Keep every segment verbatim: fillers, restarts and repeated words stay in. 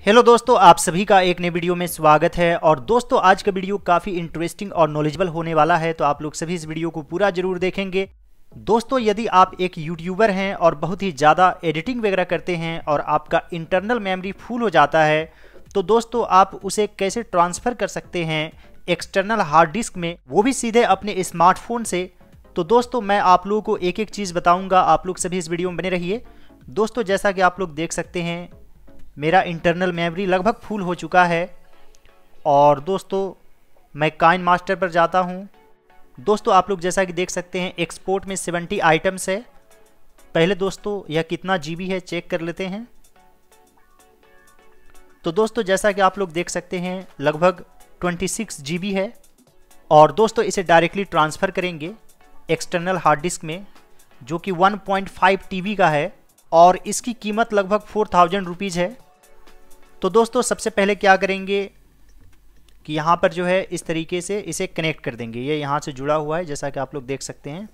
Hello दोस्तों, आप सभी का एक नए वीडियो में स्वागत है। और दोस्तों आज का वीडियो काफ़ी इंटरेस्टिंग और नॉलेजेबल होने वाला है, तो आप लोग सभी इस वीडियो को पूरा जरूर देखेंगे। दोस्तों यदि आप एक यूट्यूबर हैं और बहुत ही ज़्यादा एडिटिंग वगैरह करते हैं और आपका इंटरनल मेमोरी फुल हो जाता है, तो दोस्तों आप उसे कैसे ट्रांसफ़र कर सकते हैं एक्सटर्नल हार्ड डिस्क में, वो भी सीधे अपने स्मार्टफोन से। तो दोस्तों मैं आप लोगों को एक एक चीज़ बताऊँगा, आप लोग सभी इस वीडियो में बने रहिए। दोस्तों जैसा कि आप लोग देख सकते हैं मेरा इंटरनल मेमोरी लगभग फुल हो चुका है और दोस्तों मैं काइन मास्टर पर जाता हूं। दोस्तों आप लोग जैसा कि देख सकते हैं एक्सपोर्ट में सत्तर आइटम्स है। पहले दोस्तों यह कितना जीबी है चेक कर लेते हैं। तो दोस्तों जैसा कि आप लोग देख सकते हैं लगभग छब्बीस जीबी है और दोस्तों इसे डायरेक्टली ट्रांसफ़र करेंगे एक्सटर्नल हार्ड डिस्क में, जो कि वन पॉइंट फाइव टीबी का है और इसकी कीमत लगभग फोर थाउजेंड रुपीज़ है। तो दोस्तों सबसे पहले क्या करेंगे कि यहाँ पर जो है इस तरीके से इसे कनेक्ट कर देंगे। ये यहाँ से जुड़ा हुआ है जैसा कि आप लोग देख सकते हैं।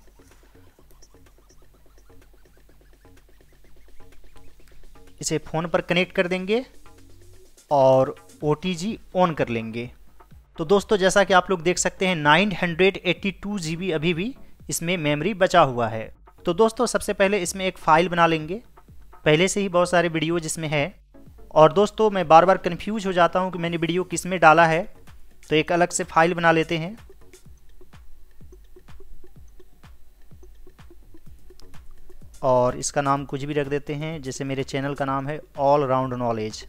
इसे फ़ोन पर कनेक्ट कर देंगे और ओ टी जी ऑन कर लेंगे। तो दोस्तों जैसा कि आप लोग देख सकते हैं nine hundred eighty two G B अभी भी इसमें मेमोरी बचा हुआ है। तो दोस्तों सबसे पहले इसमें एक फ़ाइल बना लेंगे। पहले से ही बहुत सारे वीडियो जिसमें है और दोस्तों मैं बार बार कंफ्यूज हो जाता हूं कि मैंने वीडियो किस में डाला है, तो एक अलग से फाइल बना लेते हैं। और इसका नाम कुछ भी रख देते हैं, जैसे मेरे चैनल का नाम है ऑल राउंड नॉलेज,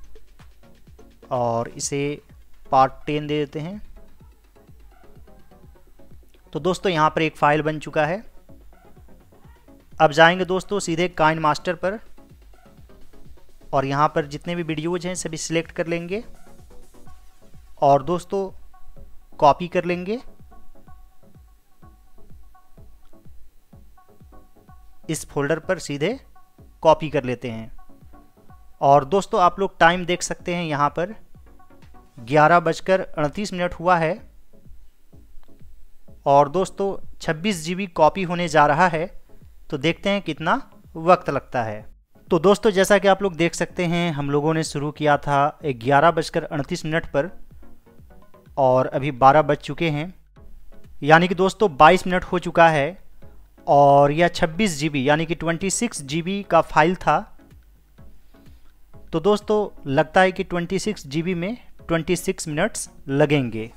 और इसे पार्ट टेन दे देते हैं। तो दोस्तों यहाँ पर एक फ़ाइल बन चुका है। अब जाएंगे दोस्तों सीधे काइन मास्टर पर और यहाँ पर जितने भी वीडियोज हैं सभी सिलेक्ट कर लेंगे और दोस्तों कॉपी कर लेंगे। इस फोल्डर पर सीधे कॉपी कर लेते हैं और दोस्तों आप लोग टाइम देख सकते हैं, यहाँ पर ग्यारह बजकर अड़तीस मिनट हुआ है और दोस्तों छब्बीस जीबी कॉपी होने जा रहा है। तो देखते हैं कितना वक्त लगता है। तो दोस्तों जैसा कि आप लोग देख सकते हैं हम लोगों ने शुरू किया था ग्यारह बजकर अड़तीस मिनट पर और अभी बारह बज चुके हैं, यानी कि दोस्तों बाईस मिनट हो चुका है और यह छब्बीस जीबी यानी कि छब्बीस जीबी का फाइल था। तो दोस्तों लगता है कि छब्बीस जीबी में छब्बीस मिनट्स लगेंगे।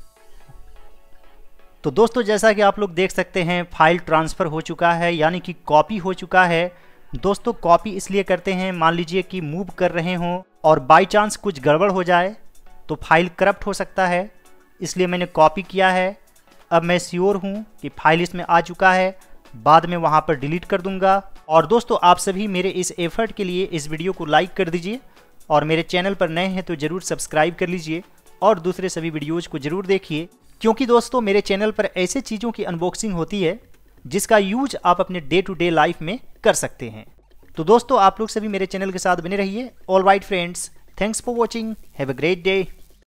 तो दोस्तों जैसा कि आप लोग देख सकते हैं फाइल ट्रांसफ़र हो चुका है, यानी कि कॉपी हो चुका है। दोस्तों कॉपी इसलिए करते हैं, मान लीजिए कि मूव कर रहे हों और बाय चांस कुछ गड़बड़ हो जाए तो फाइल करप्ट हो सकता है, इसलिए मैंने कॉपी किया है। अब मैं श्योर हूँ कि फाइल इसमें आ चुका है, बाद में वहाँ पर डिलीट कर दूँगा। और दोस्तों आप सभी मेरे इस एफर्ट के लिए इस वीडियो को लाइक कर दीजिए और मेरे चैनल पर नए हैं तो ज़रूर सब्सक्राइब कर लीजिए और दूसरे सभी वीडियोज़ को ज़रूर देखिए, क्योंकि दोस्तों मेरे चैनल पर ऐसे चीज़ों की अनबॉक्सिंग होती है जिसका यूज आप अपने डे टू डे लाइफ में कर सकते हैं। तो दोस्तों आप लोग सभी मेरे चैनल के साथ बने रहिए। All right friends, thanks for watching, have a great day.